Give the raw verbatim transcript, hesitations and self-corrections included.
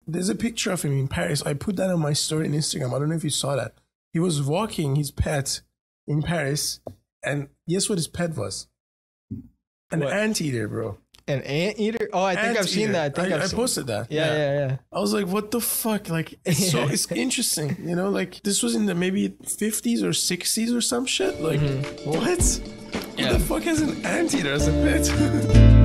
there's a picture of him in Paris. I put that on my story on Instagram. I don't know if you saw that. He was walking his pet in Paris, and guess what his pet was? An What? anteater, bro. An anteater? Oh, I think Anteater. I've seen that. I think I, I've I seen posted that. Yeah, yeah, yeah. I was like, what the fuck? Like, it's so it's interesting, you know? Like, this was in the maybe fifties or sixties or some shit. Like, Mm-hmm. what? Yeah. Who the fuck has an anteater as a pet?